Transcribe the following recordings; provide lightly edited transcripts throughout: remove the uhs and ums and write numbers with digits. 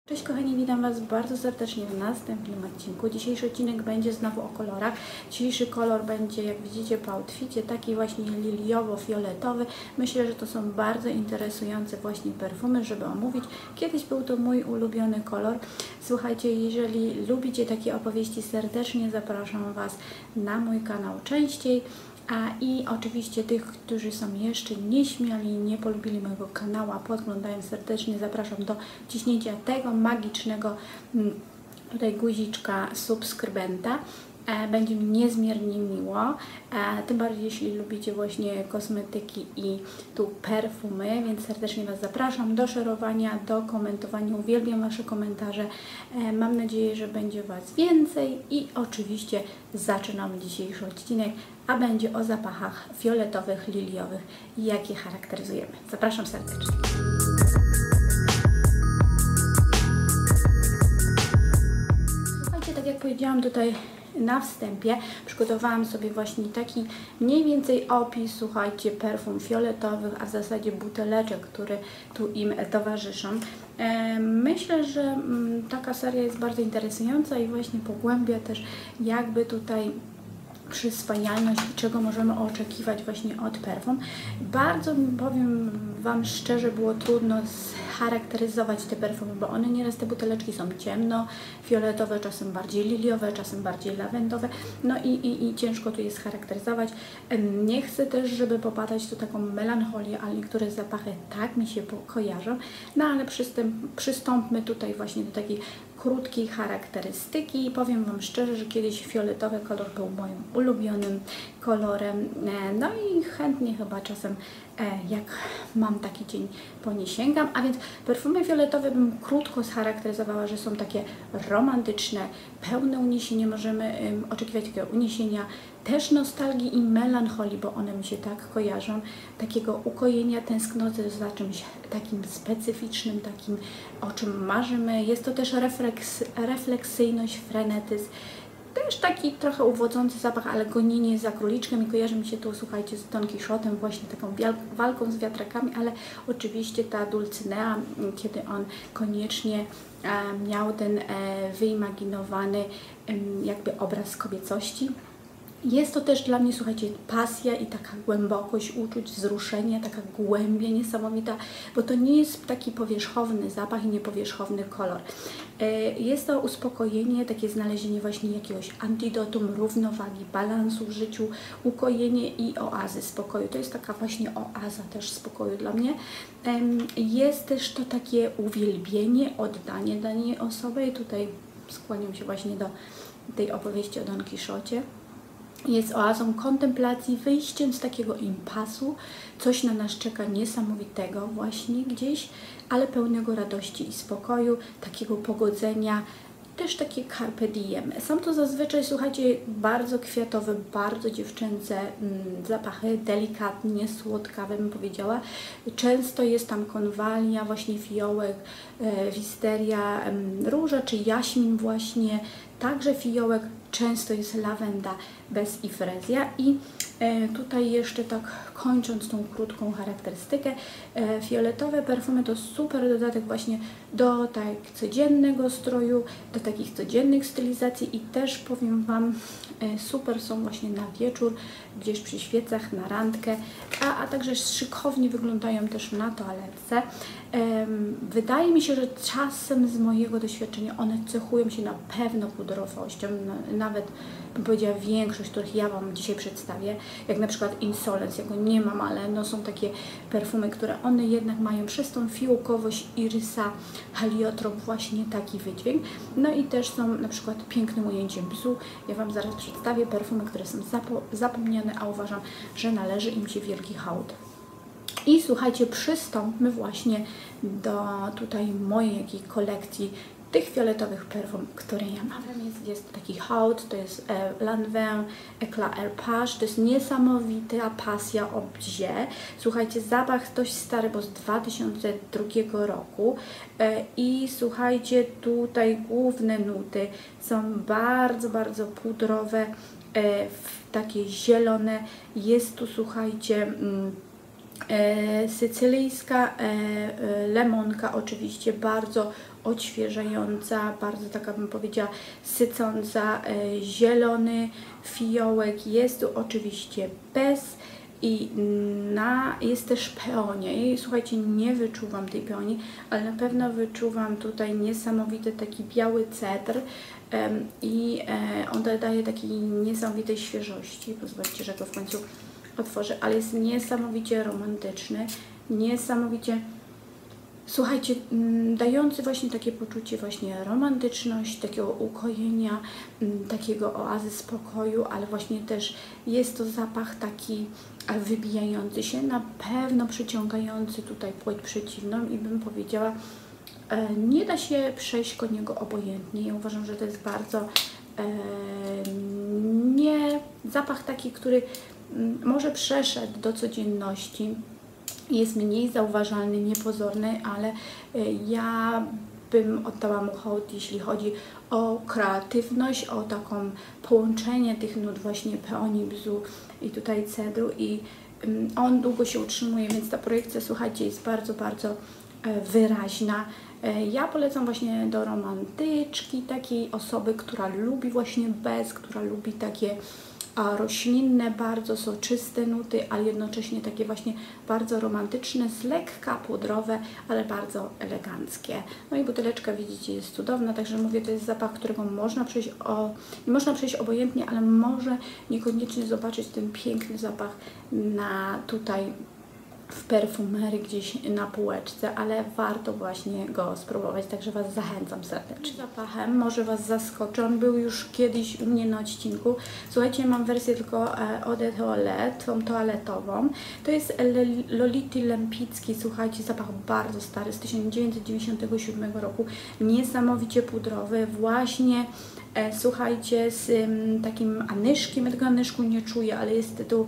Cześć kochani, witam Was bardzo serdecznie w następnym odcinku. Dzisiejszy odcinek będzie znowu o kolorach. Dzisiejszy kolor będzie, jak widzicie po outficie, taki właśnie liliowo-fioletowy. Myślę, że to są bardzo interesujące właśnie perfumy, żeby omówić. Kiedyś był to mój ulubiony kolor. Słuchajcie, jeżeli lubicie takie opowieści, serdecznie zapraszam Was na mój kanał częściej. I oczywiście tych, którzy są jeszcze nieśmiali, nie polubili mojego kanału, a podglądają, serdecznie zapraszam do ciśnięcia tego magicznego tutaj guziczka subskrybenta. Będzie mi niezmiernie miło, tym bardziej jeśli lubicie właśnie kosmetyki i tu perfumy, więc serdecznie Was zapraszam do szerowania, do komentowania. Uwielbiam Wasze komentarze. Mam nadzieję, że będzie Was więcej i oczywiście zaczynamy dzisiejszy odcinek, a będzie o zapachach fioletowych, liliowych i jak je charakteryzujemy. Zapraszam serdecznie. Słuchajcie, tak jak powiedziałam tutaj na wstępie, przygotowałam sobie właśnie taki mniej więcej opis, słuchajcie, perfum fioletowych, a w zasadzie buteleczek, które tu im towarzyszą. Myślę, że taka seria jest bardzo interesująca i właśnie pogłębia też jakby tutaj przyswajalność i czego możemy oczekiwać właśnie od perfum. Bardzo, powiem Wam szczerze, było trudno scharakteryzować te perfumy, bo one nieraz, te buteleczki są ciemno-fioletowe, czasem bardziej liliowe, czasem bardziej lawendowe, no i ciężko tu je scharakteryzować. Nie chcę też, żeby popadać tu taką melancholię, ale niektóre zapachy tak mi się kojarzą, no ale przystąpmy tutaj właśnie do takiej krótkiej charakterystyki i powiem Wam szczerze, że kiedyś fioletowy kolor był moim ulubionym kolorem, no i chętnie chyba czasem jak mam taki dzień po nie sięgam, a więc perfumy fioletowe bym krótko scharakteryzowała, że są takie romantyczne, pełne uniesienia, możemy oczekiwać takiego uniesienia, też nostalgii i melancholii, bo one mi się tak kojarzą, takiego ukojenia, tęsknoty za czymś takim specyficznym, takim, o czym marzymy. Jest to też refleksyjność, frenetyzm, też taki trochę uwodzący zapach, ale gonienie za króliczkiem i kojarzy mi się tu, słuchajcie, z Don Quixotem, właśnie taką walką z wiatrakami, ale oczywiście ta Dulcinea, kiedy on koniecznie miał ten wyimaginowany jakby obraz kobiecości. Jest to też dla mnie, słuchajcie, pasja i taka głębokość uczuć, wzruszenie, taka głębia niesamowita, bo to nie jest taki powierzchowny zapach i niepowierzchowny kolor. Jest to uspokojenie, takie znalezienie właśnie jakiegoś antidotum, równowagi, balansu w życiu, ukojenie i oazy spokoju. To jest taka właśnie oaza też spokoju dla mnie. Jest też to takie uwielbienie, oddanie danej osoby i tutaj skłaniam się właśnie do tej opowieści o Don Quixocie. Jest oazą kontemplacji, wyjściem z takiego impasu, coś na nas czeka niesamowitego właśnie gdzieś, ale pełnego radości i spokoju, takiego pogodzenia, też takie carpe diem. Są to zazwyczaj, słuchajcie, bardzo kwiatowe, bardzo dziewczęce zapachy, delikatnie, słodkawe bym powiedziała. Często jest tam konwalia, właśnie fiołek, wisteria, róża czy jaśmin właśnie, także fiołek, często jest lawenda bez ifrezja i tutaj jeszcze tak kończąc tą krótką charakterystykę, fioletowe perfumy to super dodatek właśnie do tak codziennego stroju, do takich codziennych stylizacji i też powiem Wam, super są właśnie na wieczór, gdzieś przy świecach, na randkę, a także szykownie wyglądają też na toaletce. Wydaje mi się, że czasem z mojego doświadczenia one cechują się na pewno pudrowością, nawet bym powiedziała większość, których ja Wam dzisiaj przedstawię, jak na przykład Insolence, ja go nie mam, ale no są takie perfumy, które one jednak mają przez tą fiołkowość irysa, heliotrop właśnie taki wydźwięk. No i też są na przykład pięknym ujęciem bzu. Ja Wam zaraz przedstawię perfumy, które są zapomniane, a uważam, że należy im się wielki hołd. I słuchajcie, przystąpmy właśnie do tutaj mojej kolekcji tych fioletowych perfum, które ja mam. Jest taki hołd, to jest Lanvin Eclat Herpage, to jest niesamowita pasja o bzie. Słuchajcie, zapach dość stary, bo z 2002 roku i słuchajcie, tutaj główne nuty są bardzo, bardzo pudrowe, takie zielone. Jest tu, słuchajcie, sycylijska lemonka, oczywiście bardzo odświeżająca, bardzo taka bym powiedziała sycąca, zielony fiołek. Jest tu oczywiście bez i jest też peonia. I słuchajcie, nie wyczuwam tej peonii, ale na pewno wyczuwam tutaj niesamowity taki biały cedr i on daje takiej niesamowitej świeżości. Pozwólcie, że go w końcu otworzę, ale jest niesamowicie romantyczny, niesamowicie, słuchajcie, dający właśnie takie poczucie właśnie romantyczności, takiego ukojenia, takiego oazy spokoju, ale właśnie też jest to zapach taki wybijający się, na pewno przyciągający tutaj płeć przeciwną i bym powiedziała, nie da się przejść koło niego obojętnie. Ja uważam, że to jest bardzo nie zapach taki, który może przeszedł do codzienności, jest mniej zauważalny, niepozorny, ale ja bym oddała mu hołd, jeśli chodzi o kreatywność, o taką połączenie tych nut właśnie peonii, bzu i tutaj cedru i on długo się utrzymuje, więc ta projekcja, słuchajcie, jest bardzo, bardzo wyraźna. Ja polecam właśnie do romantyczki, takiej osoby, która lubi właśnie bez, która lubi takie roślinne, bardzo soczyste nuty, ale jednocześnie takie właśnie bardzo romantyczne, z lekka pudrowe, ale bardzo eleganckie. No i buteleczka, widzicie, jest cudowna, także mówię, to jest zapach, którego nie można przejść obojętnie, ale może niekoniecznie zobaczyć ten piękny zapach tutaj w perfumerii gdzieś na półeczce, ale warto właśnie go spróbować, także Was zachęcam serdecznie. Zapachem może Was zaskoczy, on był już kiedyś u mnie na odcinku. Słuchajcie, mam wersję tylko Eau de Toilette, tą toaletową. To jest Lolity Lempicki, słuchajcie, zapach bardzo stary, z 1997 roku, niesamowicie pudrowy, właśnie słuchajcie, z takim anyszkiem, ja tego anyszku nie czuję, ale jest tu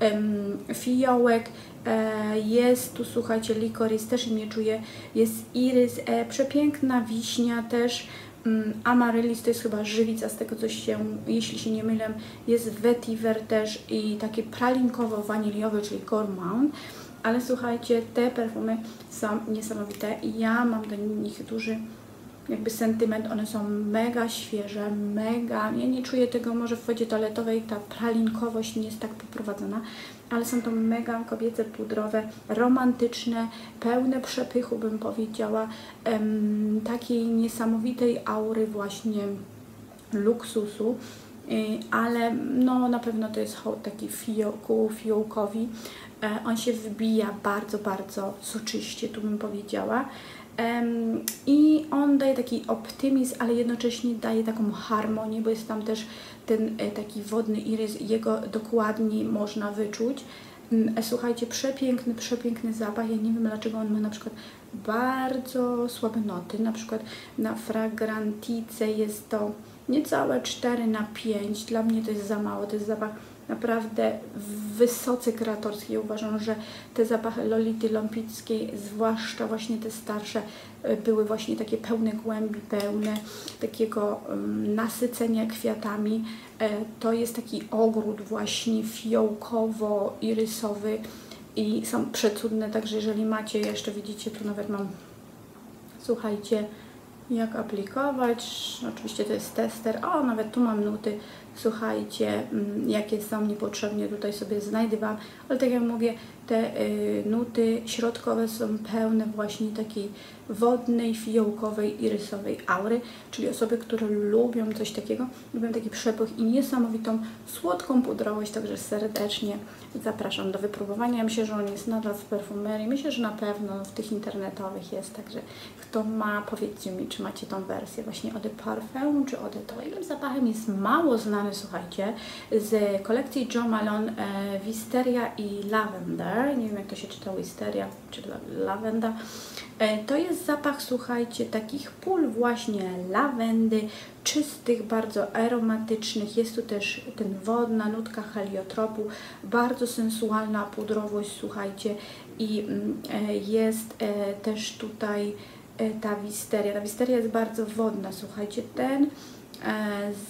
fiołek, jest tu, słuchajcie, likoris, też nie czuję, jest irys, przepiękna wiśnia też, amaryllis to jest chyba żywica, z tego coś się, jeśli się nie mylę, jest vetiver też i takie pralinkowo-waniliowe, czyli gourmand. Ale słuchajcie, te perfumy są niesamowite i ja mam do nich duży jakby sentyment, one są mega świeże, mega, ja nie czuję tego, może w wodzie toaletowej ta pralinkowość nie jest tak poprowadzona, ale są to mega kobiece, pudrowe, romantyczne, pełne przepychu, bym powiedziała, takiej niesamowitej aury właśnie luksusu, ale no na pewno to jest hołd taki fiołkowi, on się wybija bardzo, bardzo soczyście, tu bym powiedziała. I on daje taki optymizm, ale jednocześnie daje taką harmonię, bo jest tam też ten taki wodny irys, jego dokładnie można wyczuć. Słuchajcie, przepiękny, przepiękny zapach. Ja nie wiem, dlaczego on ma na przykład bardzo słabe noty. Na przykład na Fragrantice jest to niecałe 4/5. Dla mnie to jest za mało. To jest zapach naprawdę wysoce kreatorski. Ja uważam, że te zapachy Lolity Lempickiej, zwłaszcza właśnie te starsze, były właśnie takie pełne głębi, pełne takiego nasycenia kwiatami. To jest taki ogród właśnie fiołkowo-irysowy i są przecudne, także jeżeli macie, jeszcze widzicie, tu nawet mam, słuchajcie, jak aplikować, oczywiście to jest tester, o nawet tu mam nuty, słuchajcie, jakie są niepotrzebnie, tutaj sobie znajdywałam, ale tak jak mówię, te nuty środkowe są pełne właśnie takiej wodnej, fiołkowej, irysowej aury, czyli osoby, które lubią coś takiego, lubią taki przepych i niesamowitą, słodką pudrowość, także serdecznie zapraszam do wypróbowania. Ja myślę, że on jest nadal w perfumerii, myślę, że na pewno w tych internetowych jest, także kto ma, powiedzcie mi, czy macie tą wersję właśnie Eau de Parfum, czy Eau de Toilette. Innym zapachem jest mało znany, słuchajcie, z kolekcji Jo Malone, Wisteria i Lavender, nie wiem jak to się czyta, Wisteria czy Lavenda. To jest zapach, słuchajcie, takich pól właśnie lawendy, czystych, bardzo aromatycznych. Jest tu też ten wodna nutka heliotropu, bardzo sensualna pudrowość, słuchajcie, i jest też tutaj ta wisteria. Ta wisteria jest bardzo wodna, słuchajcie, ten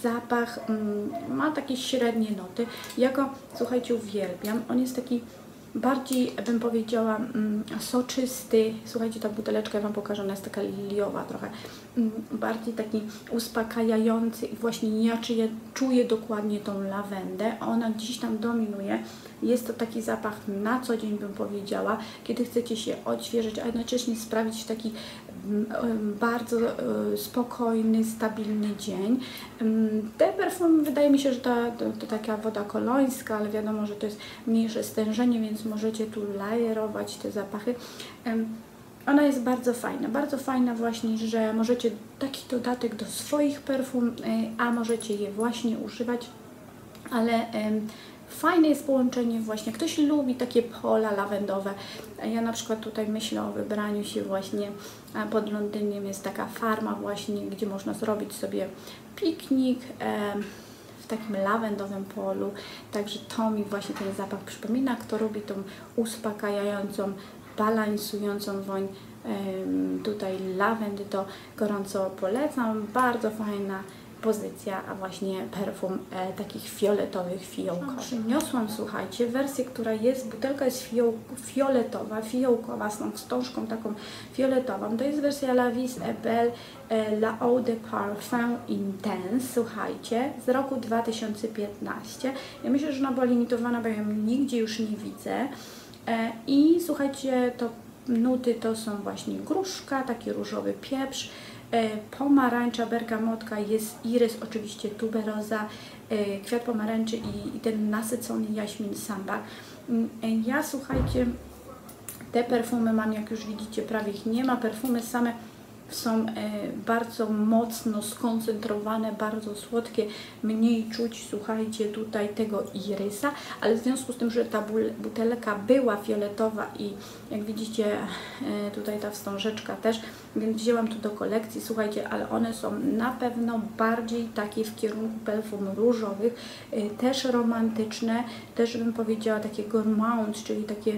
zapach ma takie średnie noty. Ja go, słuchajcie, uwielbiam. On jest taki bardziej bym powiedziała soczysty. Słuchajcie, ta buteleczka, ja Wam pokażę, ona jest taka liliowa trochę, bardziej taki uspokajający i właśnie ja czuję dokładnie tą lawendę, ona gdzieś tam dominuje. Jest to taki zapach na co dzień, bym powiedziała, kiedy chcecie się odświeżyć, a jednocześnie sprawić taki bardzo spokojny, stabilny dzień. Te perfumy, wydaje mi się, że to taka woda kolońska, ale wiadomo, że to jest mniejsze stężenie, więc możecie tu lajerować te zapachy. Ona jest bardzo fajna właśnie, że możecie taki dodatek do swoich perfum, a możecie je właśnie używać, ale fajne jest połączenie właśnie, ktoś lubi takie pola lawendowe. Ja na przykład tutaj myślę o wybraniu się właśnie pod Londynem, jest taka farma właśnie, gdzie można zrobić sobie piknik w takim lawendowym polu, także to mi właśnie ten zapach przypomina. Kto lubi tą uspokajającą, balansującą woń tutaj lawendy, to gorąco polecam. Bardzo fajna pozycja, a właśnie perfum takich fioletowych, fiołkowych. Przyniosłam, słuchajcie, wersję, która jest, butelka jest fioletowa, fiołkowa, z tą wstążką taką fioletową. To jest wersja La Vie est Belle La Eau de Parfum Intense, słuchajcie, z roku 2015. Ja myślę, że ona była limitowana, bo ja ją nigdzie już nie widzę. I słuchajcie, to nuty to są właśnie gruszka, taki różowy pieprz, pomarańcza, bergamotka, jest irys, oczywiście tuberoza, kwiat pomarańczy i ten nasycony jaśmin sambar. Ja, słuchajcie, te perfumy mam, jak już widzicie, prawie ich nie ma. Perfumy same są bardzo mocno skoncentrowane, bardzo słodkie, mniej czuć, słuchajcie, tutaj tego irysa, ale w związku z tym, że ta butelka była fioletowa i jak widzicie tutaj ta wstążeczka też, więc wzięłam tu do kolekcji, słuchajcie, ale one są na pewno bardziej takie w kierunku perfum różowych, też romantyczne, też bym powiedziała takie gourmand, czyli takie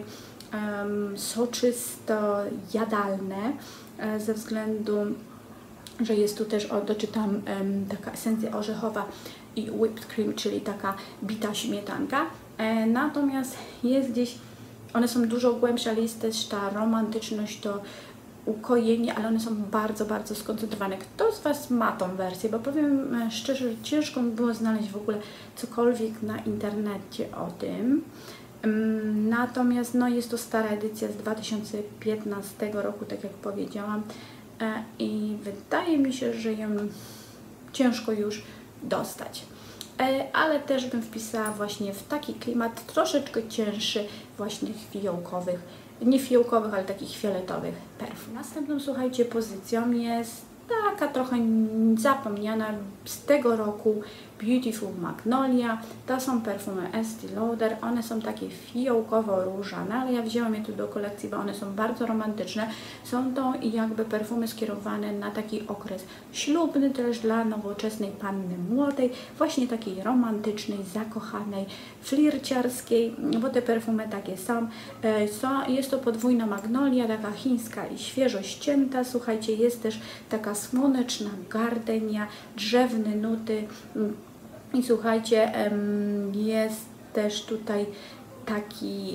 soczysto jadalne, ze względu, że jest tu też, doczytam, taka esencja orzechowa i whipped cream, czyli taka bita śmietanka. Natomiast jest gdzieś, one są dużo głębsze, ale jest też ta romantyczność, to ukojenie, ale one są bardzo, bardzo skoncentrowane. Kto z Was ma tą wersję? Bo powiem szczerze, że ciężko mi było znaleźć w ogóle cokolwiek na internecie o tym. Natomiast no, jest to stara edycja z 2015 roku, tak jak powiedziałam, i wydaje mi się, że ją ciężko już dostać. Ale też bym wpisała właśnie w taki klimat troszeczkę cięższy, właśnie fiołkowych, nie fiołkowych, ale takich fioletowych perfum. Następną, słuchajcie, pozycją jest taka trochę zapomniana z tego roku Beautiful Magnolia. To są perfumy Estée Lauder. One są takie fiołkowo-różane, ale ja wzięłam je tu do kolekcji, bo one są bardzo romantyczne. Są to jakby perfumy skierowane na taki okres ślubny, też dla nowoczesnej panny młodej, właśnie takiej romantycznej, zakochanej, flirciarskiej, bo te perfumy takie są. Jest to podwójna magnolia, taka chińska i świeżo ścięta. Słuchajcie, jest też taka słoneczna gardenia, drzewne nuty. I słuchajcie, jest też tutaj taki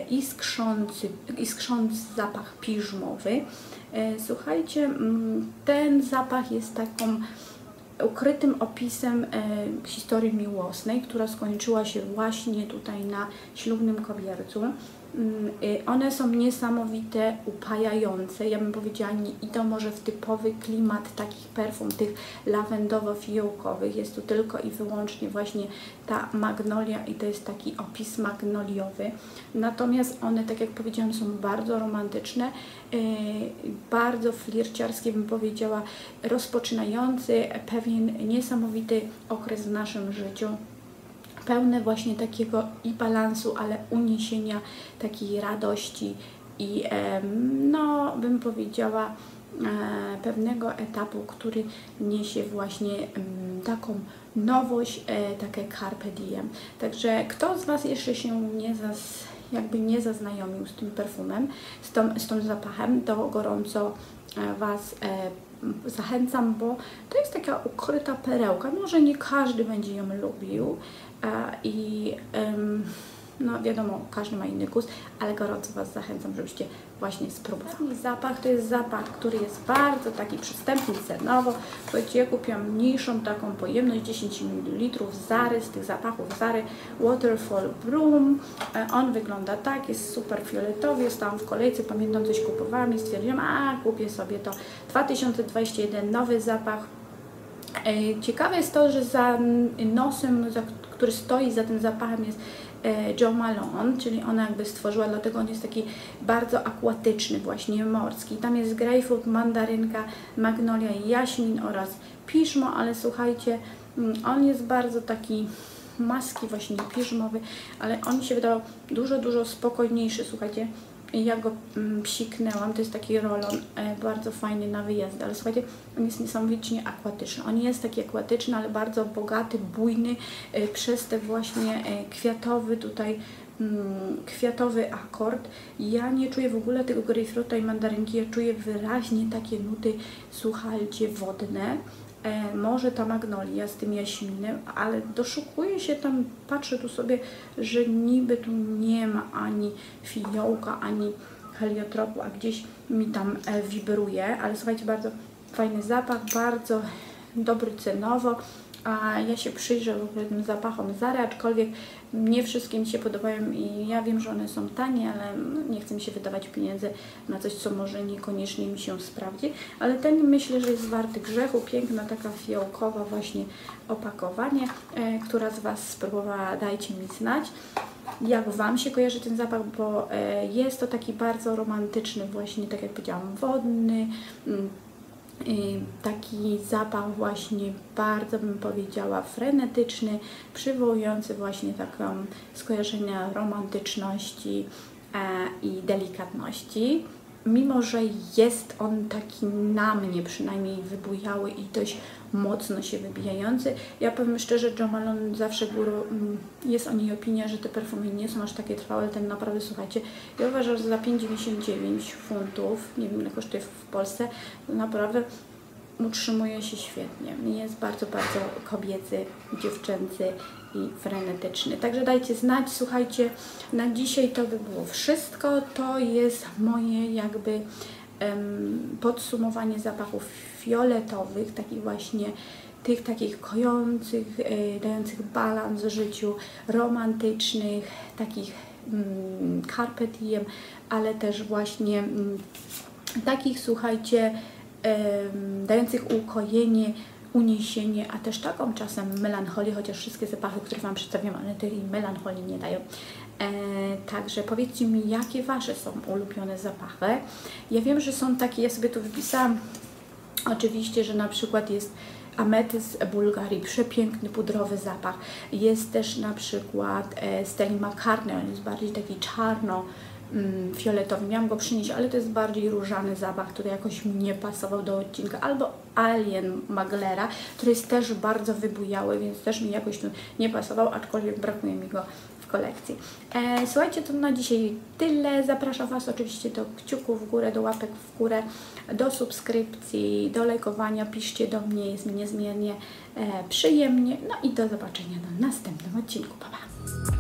iskrzący zapach piżmowy. Słuchajcie, ten zapach jest taką ukrytym opisem historii miłosnej, która skończyła się właśnie tutaj na ślubnym kobiercu. One są niesamowite, upajające, ja bym powiedziała, nie idą może w typowy klimat takich perfum, tych lawendowo-fiołkowych, jest tu tylko i wyłącznie właśnie ta magnolia i to jest taki opis magnoliowy, natomiast one, tak jak powiedziałam, są bardzo romantyczne, bardzo flirciarskie, bym powiedziała, rozpoczynający pewien niesamowity okres w naszym życiu, pełne właśnie takiego i balansu, ale uniesienia, takiej radości i no, bym powiedziała, pewnego etapu, który niesie właśnie taką nowość, takie carpe diem. Także kto z Was jeszcze się nie zaznajomił z tym perfumem, z tym zapachem, to gorąco Was zachęcam, bo to jest taka ukryta perełka. Może nie każdy będzie ją lubił i no wiadomo, każdy ma inny gust, ale gorąco Was zachęcam, żebyście właśnie spróbowali. Zapach to jest zapach, który jest bardzo taki przystępny cenowo. Słuchajcie, ja kupiłam mniejszą taką pojemność, 10 ml Zary, z tych zapachów Zary Waterfall Broom. On wygląda tak, jest super fioletowy, stałam w kolejce, pamiętam, coś kupowałam i stwierdziłam, kupię sobie to. 2021, nowy zapach. Ciekawe jest to, że za nosem, który stoi za tym zapachem, jest Jo Malone, czyli ona jakby stworzyła, dlatego on jest taki bardzo akwatyczny, właśnie morski. Tam jest grejpfrut, mandarynka, magnolia i jaśmin oraz piżmo, ale słuchajcie, on jest bardzo taki maski właśnie piżmowy, ale on mi się wydawał dużo spokojniejszy, słuchajcie. Ja go psiknęłam, to jest taki rolon bardzo fajny na wyjazdy, ale słuchajcie, on jest niesamowicie akwatyczny. On jest taki akwatyczny, ale bardzo bogaty, bujny, przez te właśnie kwiatowy tutaj, kwiatowy akord. Ja nie czuję w ogóle tego grejpfruta i mandarynki, ja czuję wyraźnie takie nuty, słuchajcie, wodne. Może ta magnolia z tym jaśminem, ale doszukuję się tam, patrzę tu sobie, że niby tu nie ma ani fiołka, ani heliotropu, a gdzieś mi tam wibruje, ale słuchajcie, bardzo fajny zapach, bardzo dobry cenowo, a ja się przyjrzę w ogóle tym zapachom Zary, aczkolwiek nie wszystkie mi się podobają i ja wiem, że one są tanie, ale nie chcę mi się wydawać pieniędzy na coś, co może niekoniecznie mi się sprawdzi, ale ten myślę, że jest warty grzechu. Piękna taka fiołkowa właśnie opakowanie. Która z Was spróbowała, dajcie mi znać, jak Wam się kojarzy ten zapach, bo jest to taki bardzo romantyczny właśnie, tak jak powiedziałam, wodny, taki zapach właśnie bardzo, bym powiedziała, frenetyczny, przywołujący właśnie taką skojarzenia romantyczności i delikatności. Mimo że jest on taki na mnie przynajmniej wybujały i dość mocno się wybijający, ja powiem szczerze, Jo Malone zawsze jest o niej opinia, że te perfumy nie są aż takie trwałe, ale ten naprawdę, słuchajcie, ja uważam, że za 5,99 funtów, nie wiem ile kosztuje w Polsce, naprawdę utrzymuje się świetnie. Jest bardzo kobiecy, dziewczęcy i frenetyczny. Także dajcie znać, słuchajcie, na dzisiaj to by było wszystko. To jest moje jakby podsumowanie zapachów fioletowych, takich właśnie tych takich kojących, dających balans życiu, romantycznych, takich carpe diem, ale też właśnie takich, słuchajcie, dających ukojenie, uniesienie, a też taką czasem melancholię, chociaż wszystkie zapachy, które Wam przedstawiam, ale tej melancholii nie dają. Także powiedzcie mi, jakie Wasze są ulubione zapachy. Ja wiem, że są takie, ja sobie tu wypisałam, oczywiście, że na przykład jest ametyst Bułgarii, przepiękny pudrowy zapach. Jest też na przykład Stella McCartney, on jest bardziej taki czarno fioletowy. Miałam go przynieść, ale to jest bardziej różany zapach, który jakoś mi nie pasował do odcinka. Albo Alien Maglera, który jest też bardzo wybujały, więc też mi jakoś tu nie pasował, aczkolwiek brakuje mi go w kolekcji. Słuchajcie, to na dzisiaj tyle. Zapraszam Was oczywiście do kciuków w górę, do łapek w górę, do subskrypcji, do lajkowania. Piszcie do mnie, jest mi niezmiernie przyjemnie. No i do zobaczenia na następnym odcinku. Pa, pa!